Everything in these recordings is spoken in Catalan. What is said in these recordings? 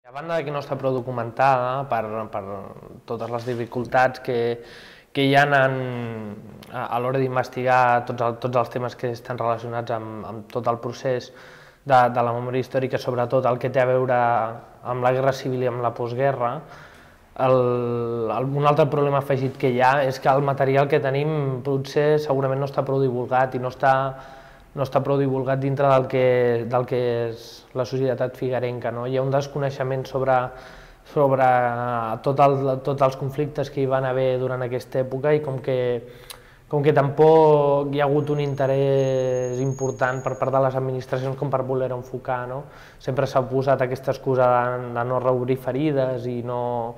A banda que no està prou documentada per totes les dificultats que hi ha a l'hora d'investigar tots els temes que estan relacionats amb tot el procés de la memòria històrica, sobretot el que té a veure amb la Guerra Civil i amb la postguerra, un altre problema afegit que hi ha és que el material que tenim potser segurament no està prou divulgat i no està prou divulgat dintre del que és la societat figuerenca. Hi ha un desconeixement sobre tots els conflictes que hi van haver durant aquesta època i com que tampoc hi ha hagut un interès important per part de les administracions com per voler-ho enfocar. Sempre s'ha posat aquesta excusa de no reobrir ferides i no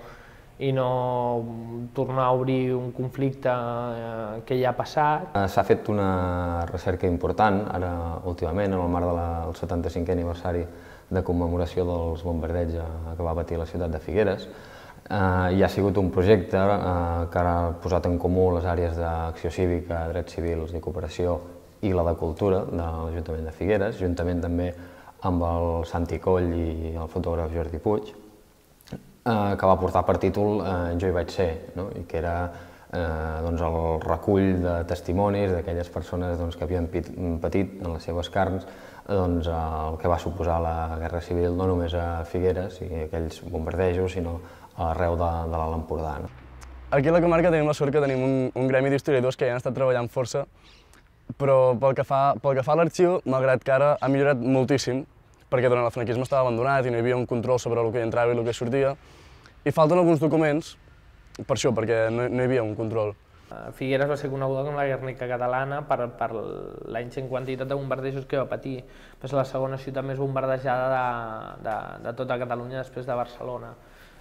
tornar a obrir un conflicte que ja ha passat. S'ha fet una recerca important, ara últimament, en el marc del 75è aniversari de commemoració dels bombardeigs que va patir la ciutat de Figueres. I ha sigut un projecte que ha posat en comú les àrees d'acció cívica, drets civils i cooperació i la de cultura de l'Ajuntament de Figueres, juntament també amb el Santi Coll i el fotògraf Jordi Puig, que va portar per títol Jo hi vaig ser, i que era el recull de testimonis d'aquelles persones que havien patit en les seves carns el que va suposar la Guerra Civil, no només a Figueres i aquells bombardejos, sinó a l'arreu de l'Alt Empordà. Aquí a la comarca tenim la sort que tenim un gremi d'historiadors que ja han estat treballant força, però pel que fa a l'arxiu, malgrat que ara ha millorat moltíssim, perquè durant el franquisme estava abandonat i no hi havia un control sobre el que entrava i el que sortia, i falten alguns documents per això, perquè no hi havia un control. Figueres va ser coneguda com la Guernica catalana per la ingent quantitat de bombardejos que va patir. Va ser la segona ciutat més bombardejada de tota Catalunya després de Barcelona.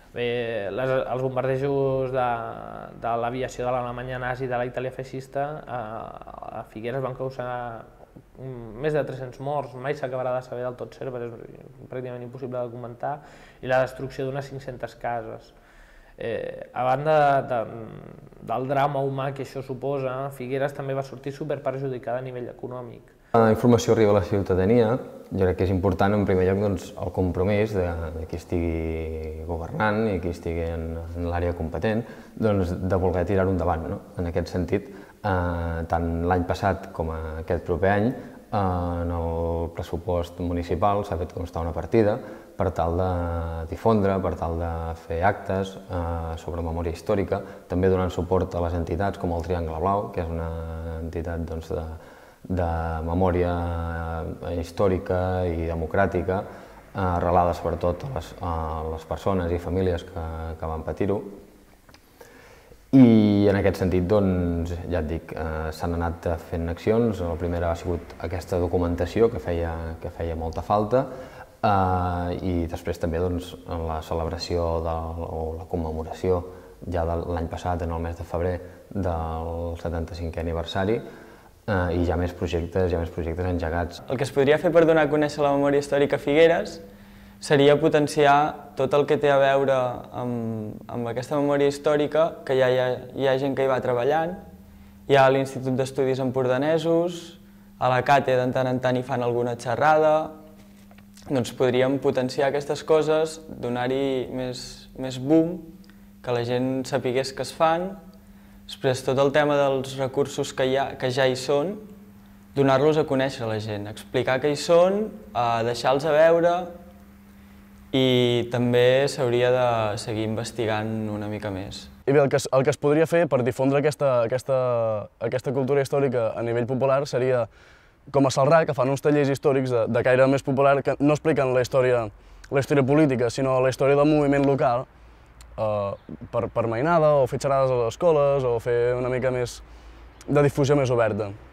Els bombardejos de l'aviació de l'Alemanya nazi i de la Itàlia feixista a Figueres van causar més de 300 morts, mai s'acabarà de saber del tot cert, perquè és pràcticament impossible de documentar, i la destrucció d'unes 500 cases. A banda del drama humà que això suposa, Figueres també va sortir superperjudicada a nivell econòmic. La informació arriba a la ciutadania, jo crec que és important en primer lloc el compromís de qui estigui governant i qui estigui en l'àrea competent de voler tirar-ho endavant. En aquest sentit, tant l'any passat com aquest proper any, en el pressupost municipal s'ha fet constar una partida per tal de difondre, per tal de fer actes sobre memòria històrica, també donant suport a les entitats com el Triangle Blau, que és una entitat de memòria històrica i democràtica, arrelada sobretot a les persones i famílies que van patir-ho. I en aquest sentit, ja et dic, s'han anat fent accions. La primera ha sigut aquesta documentació que feia molta falta, i després també la celebració o la commemoració ja de l'any passat, en el mes de febrer, del 75è aniversari, i ja més projectes engegats. El que es podria fer per donar a conèixer la memòria històrica a Figueres seria potenciar tot el que té a veure amb aquesta memòria històrica, que ja hi ha gent que hi va treballant, hi ha l'Institut d'Estudis Empordanesos, a la càtedra de tant en tant hi fan alguna xerrada. Doncs podríem potenciar aquestes coses, donar-hi més boom, que la gent sapigués que es fan. Després, tot el tema dels recursos que ja hi són, donar-los a conèixer a la gent, explicar que hi són, deixar-los a veure, i també s'hauria de seguir investigant una mica més. I bé, el que es podria fer per difondre aquesta cultura històrica a nivell popular seria, com a Celrà, que fan uns tallers històrics de caire més popular que no expliquen la història política, sinó la història del moviment local, per mainada, o fer xerrades a les escoles, o fer una mica més de difusió més oberta.